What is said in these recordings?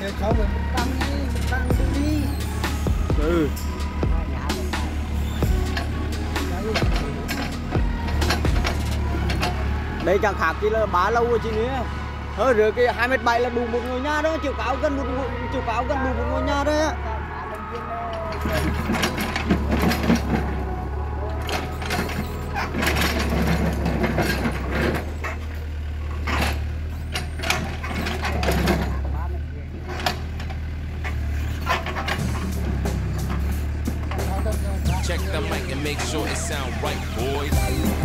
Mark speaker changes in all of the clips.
Speaker 1: để cho mình tăng đi.
Speaker 2: Ừ. Đây chẳng khác chỉ là bá lâu rồi chị nữa. Thôi rồi cái 2m7 là đủ một ngôi nhà đó, chiều cao gần đủ một ngôi nhà đấy á.
Speaker 3: Check the mic and make sure it sound right, boys.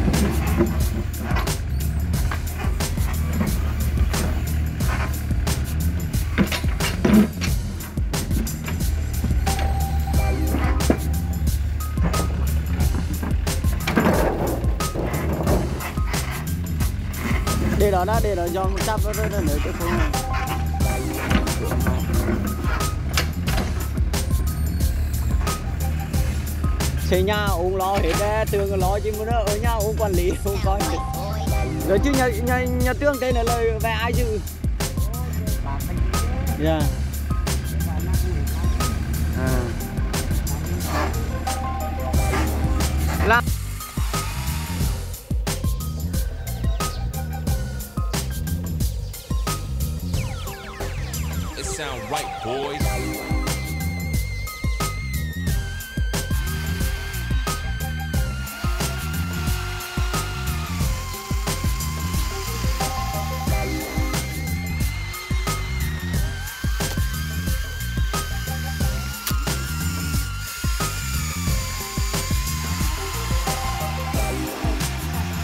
Speaker 2: Để đó dọn chắp nó nữa chứ không. Xây nhà ông lo hết đấy, tường lo chứ mà ở nhà ông quản lý không coi. Rồi chứ nhà tường đây là lời về ai chứ? Dạ. Là
Speaker 3: It sound right, boys.